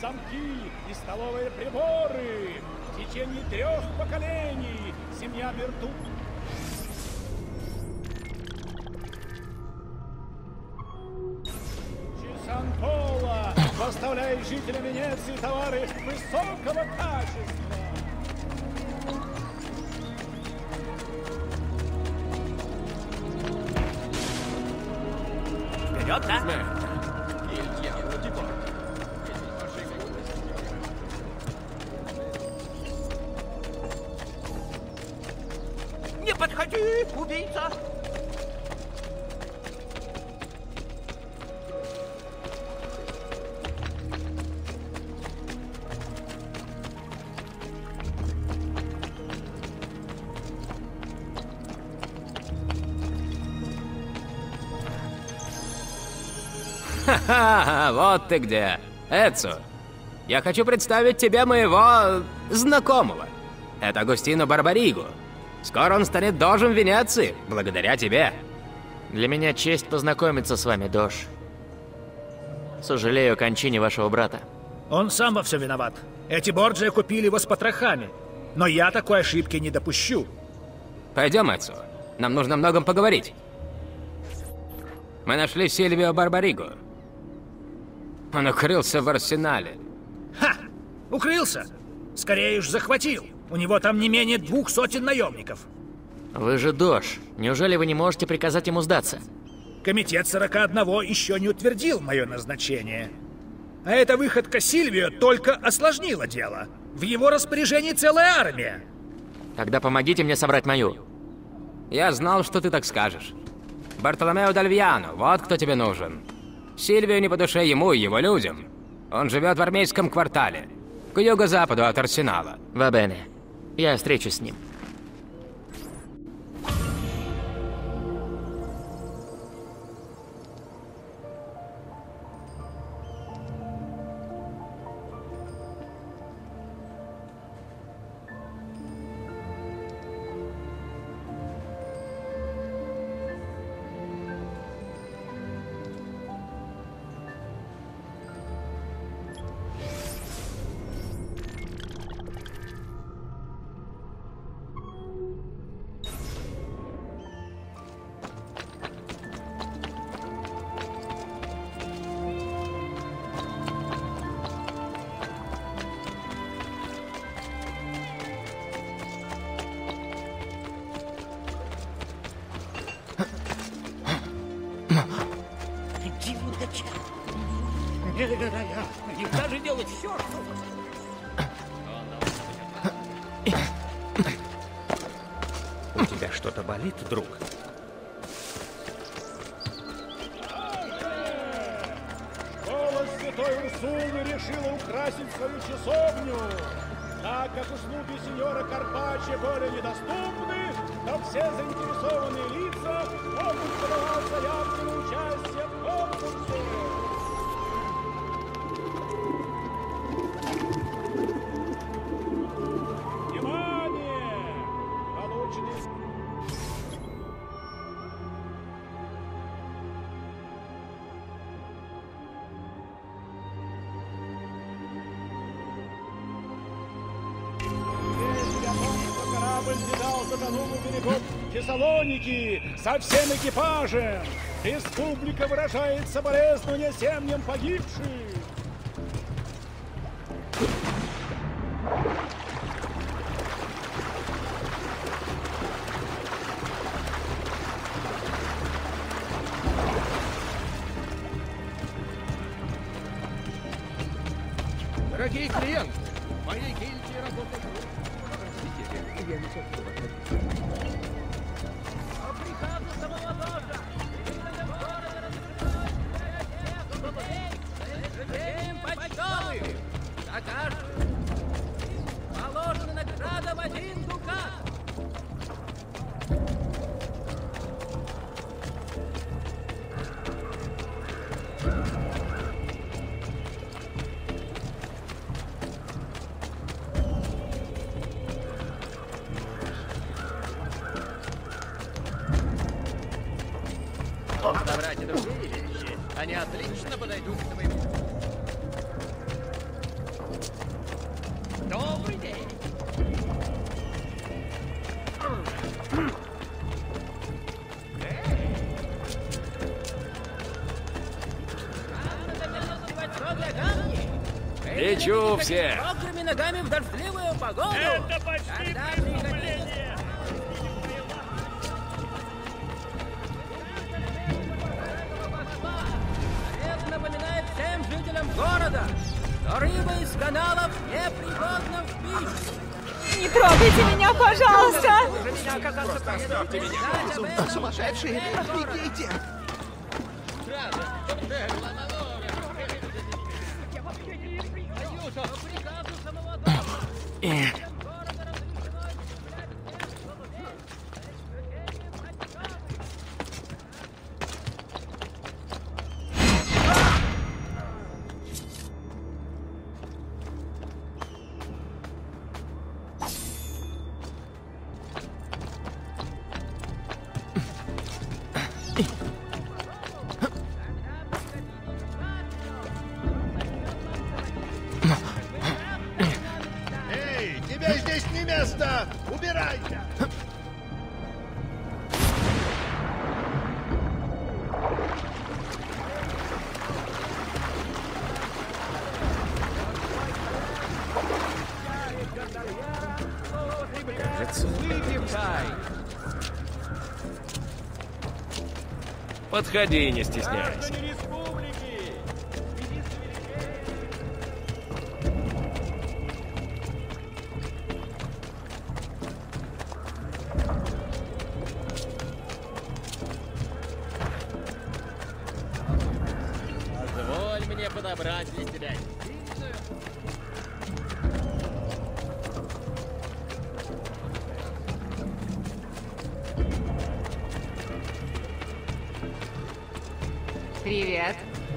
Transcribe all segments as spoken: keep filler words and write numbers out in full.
замки и столовые приборы. В течение трех поколений семья Берту... Чесанпола поставляет жителям Венеции товары высокого качества. Вперед, да? Не подходи, убийца! Ха-ха, вот ты где. Эцо, я хочу представить тебе моего знакомого. Это Агустино Барбариго. Скоро он станет дожем Венеции, благодаря тебе. Для меня честь познакомиться с вами, Дож. Сожалею о кончине вашего брата. Он сам во все виноват. Эти Борджиа купили его с потрохами. Но я такой ошибки не допущу. Пойдем, Эцо. Нам нужно о многом поговорить. Мы нашли Сильвио Барбариго. Он укрылся в арсенале. Ха! Укрылся? Скорее уж захватил. У него там не менее двух сотен наемников. Вы же Дож. Неужели вы не можете приказать ему сдаться? Комитет сорока одного еще не утвердил мое назначение. А эта выходка Сильвио только осложнила дело. В его распоряжении целая армия. Тогда помогите мне собрать мою. Я знал, что ты так скажешь. Бартоломео Дальвьяно, вот кто тебе нужен. Сильвио не по душе ему и его людям. Он живет в армейском квартале, к юго-западу от арсенала. Вабене. Я встречусь с ним. Нельзя же делать все, что... У тебя что-то болит, друг? Школа Святой Урсулы решила украсить свою часовню. Так как услуги сеньора Карпаччо более недоступны, то все заинтересованные лица могут подавать заявки на участие в конкурсе. Фессалоники со всем экипажем. Республика выражает соболезнования семьям погибших. Дорогие клиенты, в моей гильдии работают... Я не хочу. Положена награда в один дукат. Подобрать и другие вещи. Они отлично подойдут к твоему... Лечу всех! Мокрыми ногами в дождливую погоду! Это почти Когда преступление! Совет напоминает всем жителям города, что рыба из каналов непригодна в пищу. Не трогайте меня, пожалуйста! Сумасшедшие! Бегите! Эй, тебе здесь не место! Убирайся! Кажется, подходи, не стесняйся. Граждане республики! Позволь мне подобрать для тебя. Привет.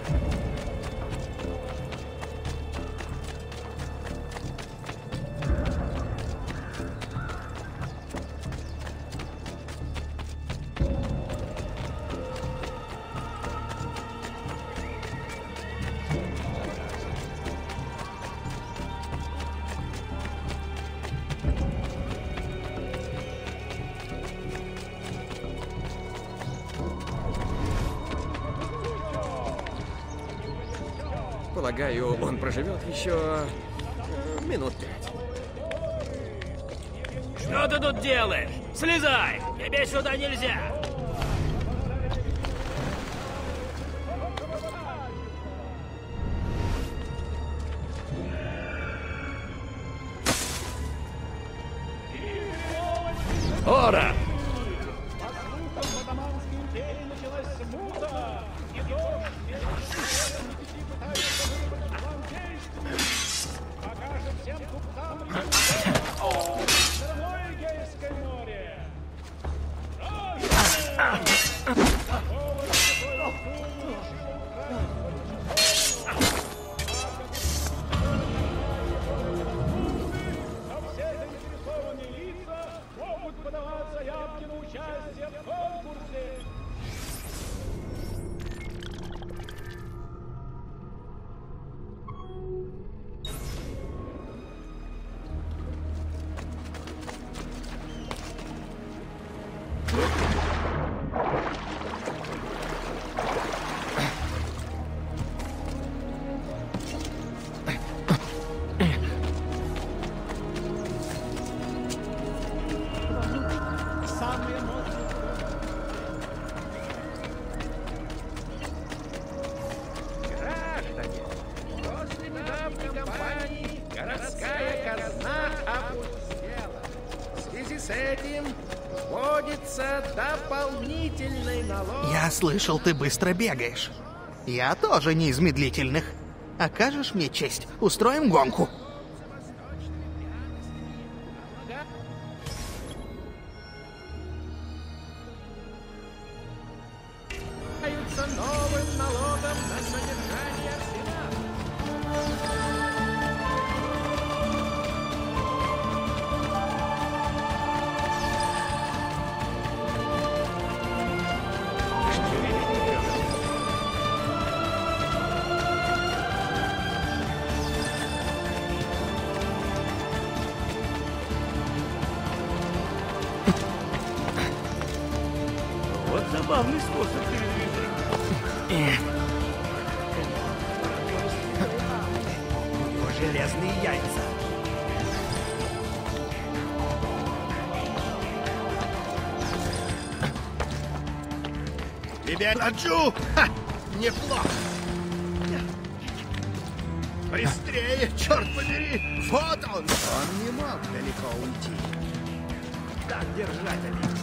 Полагаю, он проживет еще э, минут пять. Что ты тут делаешь? Слезай! Тебе сюда нельзя! Ора! По слухам, в Отоманской империи началась смута, и дождь между пятидесяти пытаются выработать план действий. Покажет всем купцам результат. Стороной Эгейское море. Какого святого сумму решила украсть? Но все заинтересованные лица могут подавать заявки на участие в конкурсе. После недавней кампании городская казна опустела. В связи с этим вводится дополнительный налог. Я слышал, ты быстро бегаешь. Я тоже не из медлительных. Окажешь мне честь, устроим гонку. Новым налогом на содержание арсенала. Вот забавный способ передвижения. железные яйца. Тебя хочу! Ха! Неплохо! Быстрее, черт побери! Вот он! Он не мог далеко уйти. Так держать, Алик.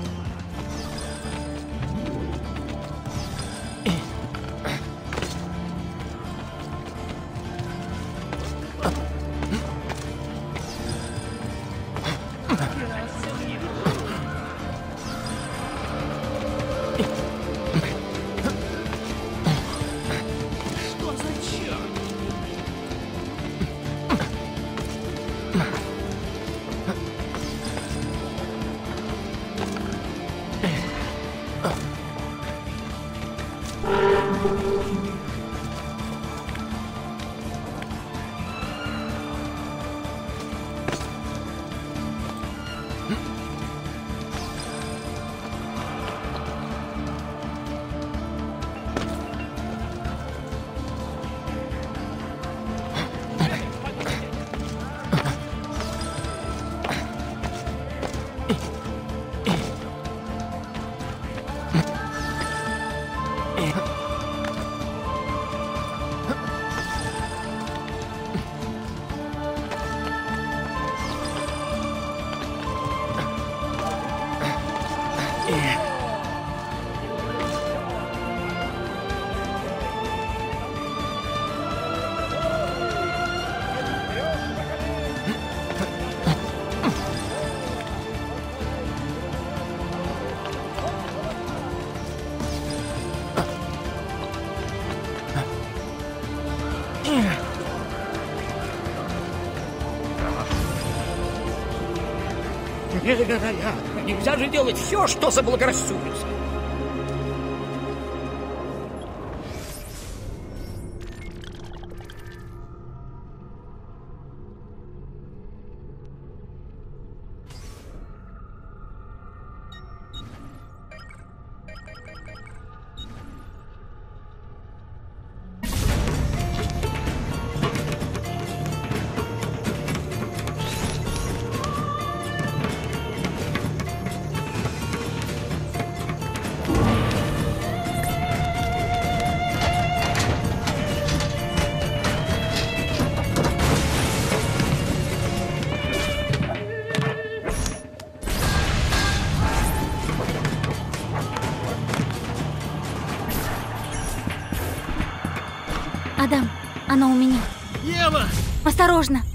Невероятно! Нельзя же делать все, что заблагорассудится. Адам, она у меня. Ева! Осторожно!